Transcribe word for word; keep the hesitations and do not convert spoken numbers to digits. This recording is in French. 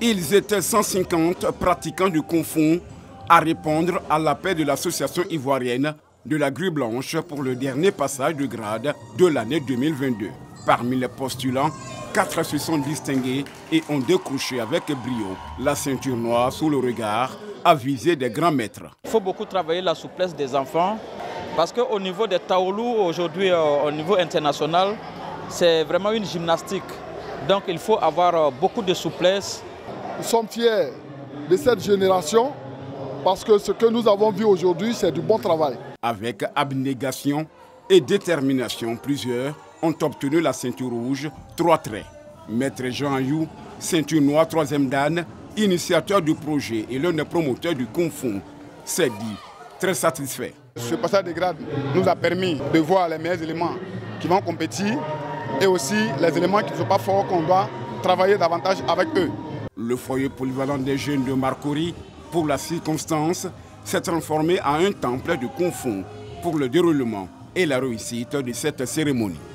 Ils étaient cent cinquante pratiquants du Kung Fu à répondre à l'appel de l'association ivoirienne de la Grue Blanche pour le dernier passage de grade de l'année deux mille vingt-deux. Parmi les postulants, quatre se sont distingués et ont décroché avec brio la ceinture noire sous le regard avisé des grands maîtres. Il faut beaucoup travailler la souplesse des enfants parce qu'au niveau des Taolu, aujourd'hui au niveau international, c'est vraiment une gymnastique. Donc il faut avoir beaucoup de souplesse. Nous sommes fiers de cette génération parce que ce que nous avons vu aujourd'hui, c'est du bon travail. Avec abnégation et détermination, plusieurs ont obtenu la ceinture rouge, trois traits. Maître Jean Ayou, ceinture noire, troisième dan, initiateur du projet et l'un des promoteurs du Kung Fu, s'est dit très satisfait. Ce passage de grade nous a permis de voir les meilleurs éléments qui vont compétir et aussi les éléments qui ne sont pas forts, qu'on doit travailler davantage avec eux. Le foyer polyvalent des jeunes de Marcory, pour la circonstance, s'est transformé en un temple de Kung Fu pour le déroulement et la réussite de cette cérémonie.